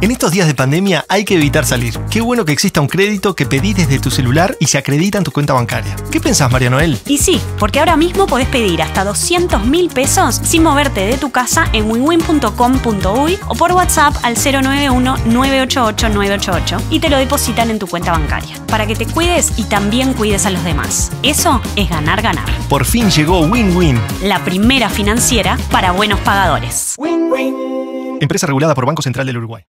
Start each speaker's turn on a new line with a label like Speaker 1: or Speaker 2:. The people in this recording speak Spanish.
Speaker 1: En estos días de pandemia hay que evitar salir. Qué bueno que exista un crédito que pedís desde tu celular y se acredita en tu cuenta bancaria. ¿Qué pensás, María Noel?
Speaker 2: Y sí, porque ahora mismo podés pedir hasta 200.000 pesos sin moverte de tu casa en winwin.com.uy o por WhatsApp al 091-988-988 y te lo depositan en tu cuenta bancaria, para que te cuides y también cuides a los demás. Eso es ganar, ganar.
Speaker 1: Por fin llegó WinWin,
Speaker 2: La primera financiera para buenos pagadores.
Speaker 1: empresa regulada por Banco Central del Uruguay.